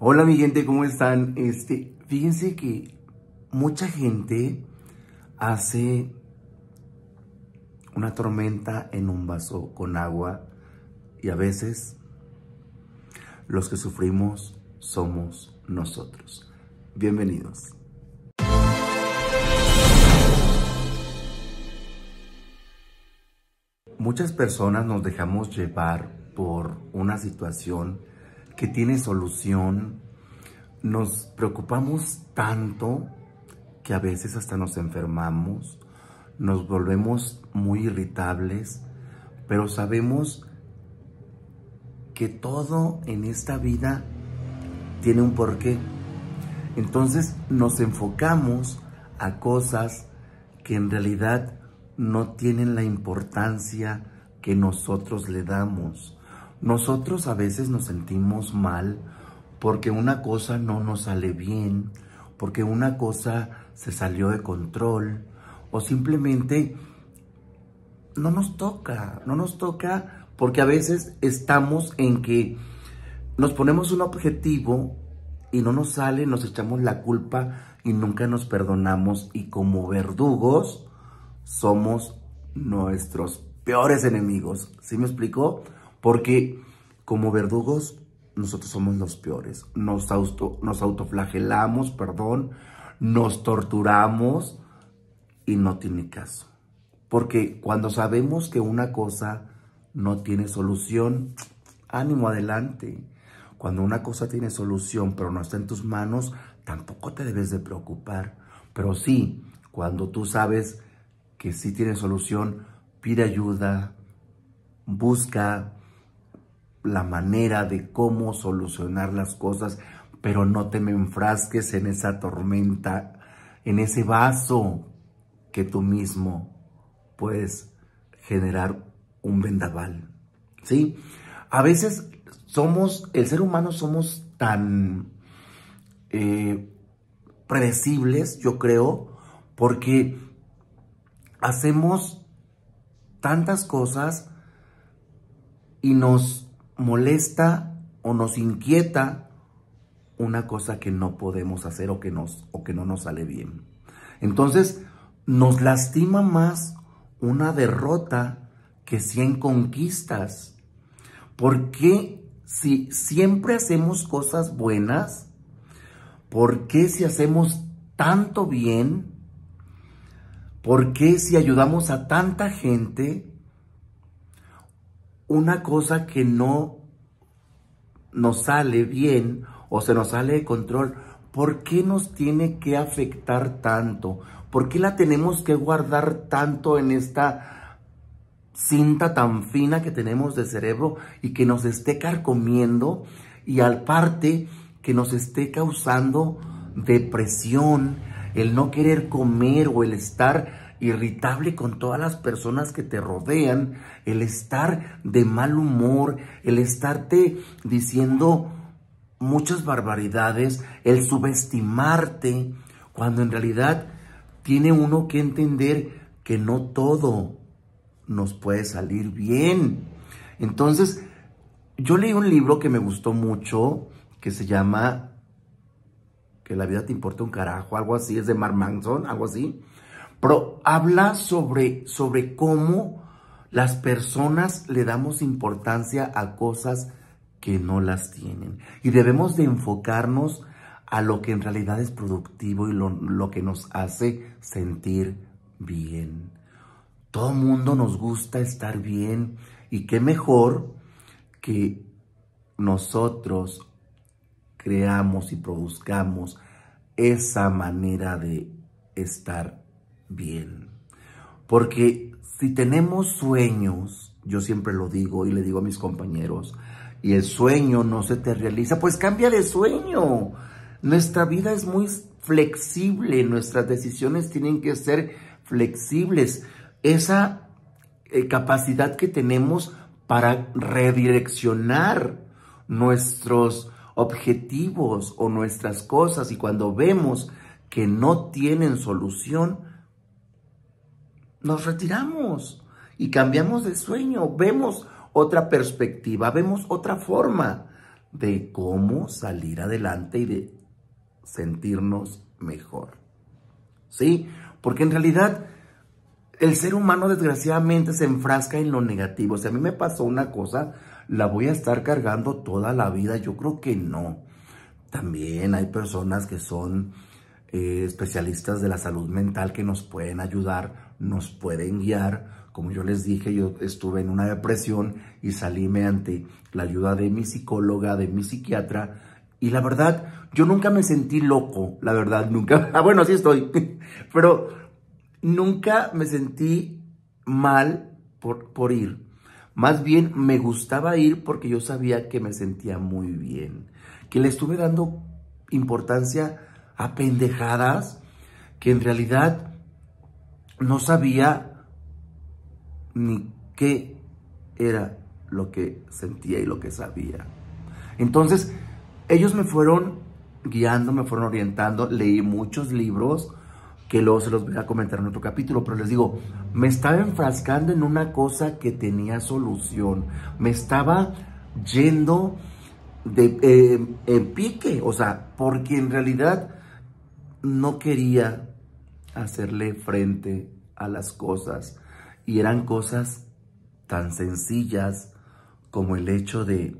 Hola mi gente, ¿cómo están? Fíjense que mucha gente hace una tormenta en un vaso con agua y a veces los que sufrimos somos nosotros. Bienvenidos. Muchas personas nos dejamos llevar por una situación que tiene solución. Nos preocupamos tanto que a veces hasta nos enfermamos, nos volvemos muy irritables, pero sabemos que todo en esta vida tiene un porqué. Entonces nos enfocamos a cosas que en realidad no tienen la importancia que nosotros le damos. Nosotros a veces nos sentimos mal porque una cosa no nos sale bien, porque una cosa se salió de control o simplemente no nos toca porque a veces estamos en que nos ponemos un objetivo y no nos sale, nos echamos la culpa y nunca nos perdonamos y como verdugos somos nuestros peores enemigos. ¿Sí me explico? Porque como verdugos nosotros somos los peores. Nos autoflagelamos, nos torturamos y no tiene caso. Porque cuando sabemos que una cosa no tiene solución, ánimo, adelante. Cuando una cosa tiene solución pero no está en tus manos, tampoco te debes de preocupar. Pero sí, cuando tú sabes que sí tiene solución, pide ayuda, busca la manera de cómo solucionar las cosas, pero no te me enfrasques en esa tormenta, en ese vaso que tú mismo puedes generar un vendaval, ¿sí? A veces el ser humano somos tan predecibles, yo creo, porque hacemos tantas cosas y nos molesta o nos inquieta una cosa que no podemos hacer o que no nos sale bien. Entonces, nos lastima más una derrota que 100 conquistas. ¿Por qué si siempre hacemos cosas buenas? ¿Por qué si hacemos tanto bien? ¿Por qué si ayudamos a tanta gente? Una cosa que no nos sale bien o se nos sale de control, ¿por qué nos tiene que afectar tanto? ¿Por qué la tenemos que guardar tanto en esta cinta tan fina que tenemos de cerebro y que nos esté carcomiendo y aparte que nos esté causando depresión, el no querer comer o el estar irritable con todas las personas que te rodean, el estar de mal humor, el estarte diciendo muchas barbaridades, el subestimarte, cuando en realidad tiene uno que entender que no todo nos puede salir bien. Entonces, yo leí un libro que me gustó mucho, que se llama Que la vida te importa un carajo, algo así, es de Mark Manson, algo así. Pero habla sobre cómo las personas le damos importancia a cosas que no las tienen. Y debemos de enfocarnos a lo que en realidad es productivo y lo que nos hace sentir bien. Todo mundo nos gusta estar bien y qué mejor que nosotros creamos y produzcamos esa manera de estar bien. Porque si tenemos sueños, yo siempre lo digo y le digo a mis compañeros, y el sueño no se te realiza, pues cambia de sueño. Nuestra vida es muy flexible, nuestras decisiones tienen que ser flexibles. Esa capacidad que tenemos para redireccionar nuestros objetivos o nuestras cosas, y cuando vemos que no tienen solución, nos retiramos y cambiamos de sueño, vemos otra perspectiva, vemos otra forma de cómo salir adelante y de sentirnos mejor. ¿Sí? Porque en realidad el ser humano desgraciadamente se enfrasca en lo negativo. Si a mí me pasó una cosa, ¿la voy a estar cargando toda la vida? Yo creo que no. También hay personas que son especialistas de la salud mental que nos pueden ayudar, nos pueden guiar. Como yo les dije, yo estuve en una depresión y salí mediante la ayuda de mi psicóloga, de mi psiquiatra. Y la verdad, yo nunca me sentí loco, la verdad, nunca. Ah, bueno, así estoy. Pero nunca me sentí mal por ir. Más bien me gustaba ir porque yo sabía que me sentía muy bien. Que le estuve dando importancia a pendejadas que en realidad no sabía ni qué era lo que sentía y lo que sabía. Entonces, ellos me fueron guiando, me fueron orientando. Leí muchos libros que luego se los voy a comentar en otro capítulo, pero les digo, me estaba enfrascando en una cosa que tenía solución. Me estaba yendo en pique, o sea, porque en realidad no quería hacerle frente a las cosas. Y eran cosas tan sencillas como el hecho de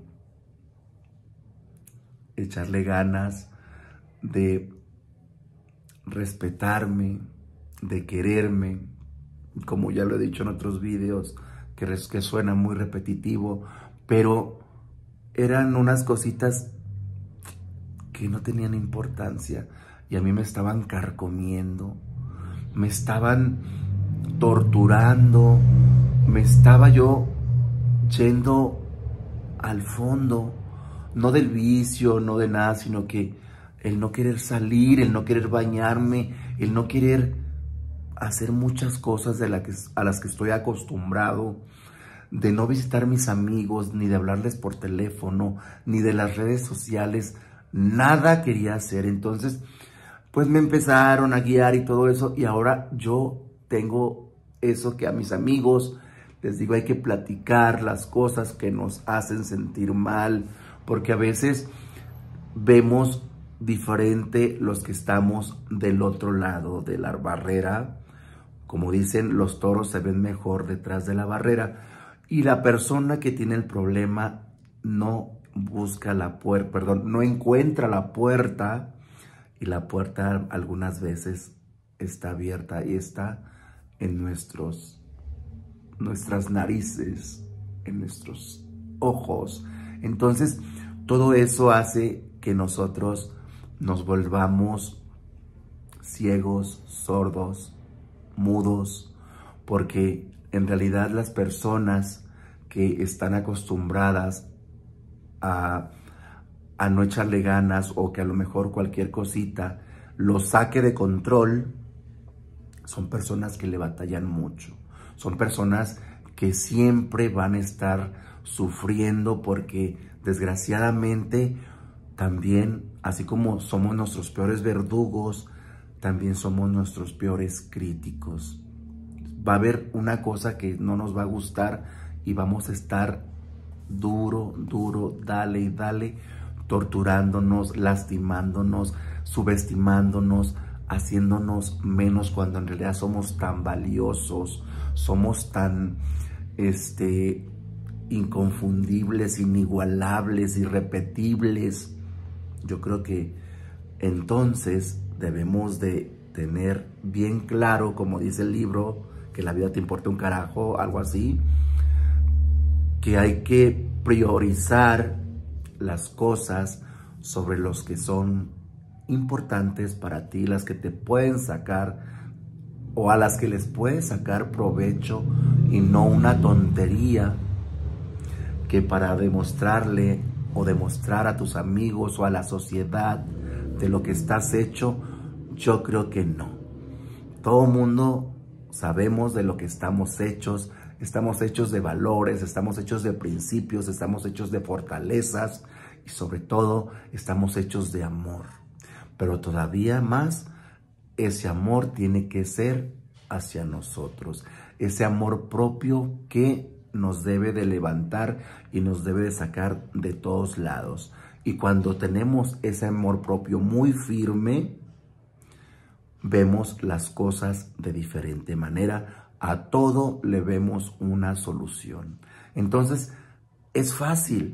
echarle ganas, de respetarme, de quererme, como ya lo he dicho en otros videos, que suena muy repetitivo, pero eran unas cositas que no tenían importancia y a mí me estaban carcomiendo, me estaban torturando, me estaba yo yendo al fondo, no del vicio, no de nada, sino que el no querer salir, el no querer bañarme, el no querer hacer muchas cosas a las que estoy acostumbrado, de no visitar a mis amigos, ni de hablarles por teléfono, ni de las redes sociales, nada quería hacer. Entonces, pues me empezaron a guiar y todo eso, y ahora yo tengo eso que a mis amigos les digo, hay que platicar las cosas que nos hacen sentir mal, porque a veces vemos diferente los que estamos del otro lado de la barrera. Como dicen, los toros se ven mejor detrás de la barrera. Y la persona que tiene el problema no busca la puerta, perdón, no encuentra la puerta, y la puerta algunas veces está abierta y está en nuestras narices, en nuestros ojos. Entonces, todo eso hace que nosotros nos volvamos ciegos, sordos, mudos, porque en realidad las personas que están acostumbradas a no echarle ganas, o que a lo mejor cualquier cosita los saque de control, son personas que le batallan mucho. Son personas que siempre van a estar sufriendo, porque desgraciadamente también, así como somos nuestros peores verdugos, también somos nuestros peores críticos. Va a haber una cosa que no nos va a gustar y vamos a estar duro, dale y dale, torturándonos, lastimándonos, subestimándonos, haciéndonos menos, cuando en realidad somos tan valiosos, somos tan inconfundibles, inigualables, irrepetibles. Yo creo que entonces debemos de tener bien claro, como dice el libro, que la vida te importa un carajo, algo así, que hay que priorizar las cosas sobre los que son importantes para ti, las que te pueden sacar, o a las que les puedes sacar provecho, y no una tontería que para demostrarle o demostrar a tus amigos o a la sociedad de lo que estás hecho. Yo creo que no. Todo mundo sabemos de lo que estamos hechos de valores, estamos hechos de principios, estamos hechos de fortalezas, y sobre todo estamos hechos de amor. Pero todavía más, ese amor tiene que ser hacia nosotros, ese amor propio que nos debe de levantar y nos debe de sacar de todos lados. Y cuando tenemos ese amor propio muy firme, vemos las cosas de diferente manera. A todo le vemos una solución. Entonces, es fácil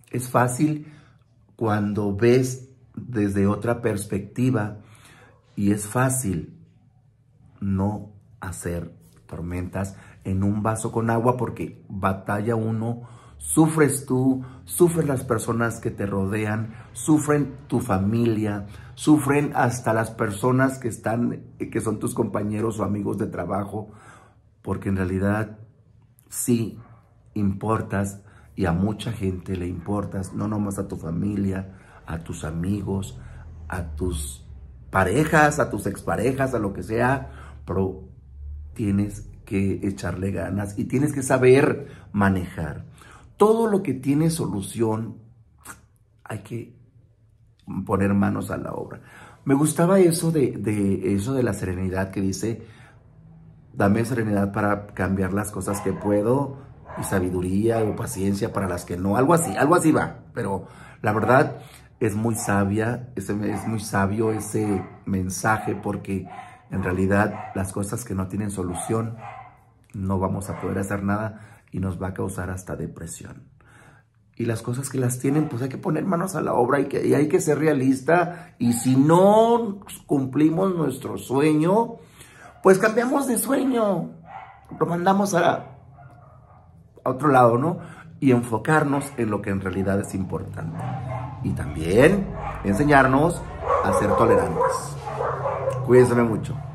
cuando ves desde otra perspectiva, y es fácil no hacer tormentas en un vaso con agua, porque batalla uno, sufres tú, sufren las personas que te rodean, sufren tu familia, sufren hasta las personas que son tus compañeros o amigos de trabajo, porque en realidad sí importas, y a mucha gente le importas, no nomás a tu familia, a tus amigos, a tus parejas, a tus exparejas, a lo que sea, pero tienes que echarle ganas y tienes que saber manejar. Todo lo que tiene solución, hay que poner manos a la obra. Me gustaba eso de la serenidad, que dice: dame serenidad para cambiar las cosas que puedo, y sabiduría o paciencia para las que no. Algo así va. Pero la verdad es muy sabia, es muy sabio ese mensaje, porque en realidad las cosas que no tienen solución, no vamos a poder hacer nada y nos va a causar hasta depresión. Y las cosas que las tienen, pues hay que poner manos a la obra, y hay que ser realista. Y si no cumplimos nuestro sueño, pues cambiamos de sueño, lo mandamos a otro lado, ¿no? Y enfocarnos en lo que en realidad es importante. Y también enseñarnos a ser tolerantes. Cuídense mucho.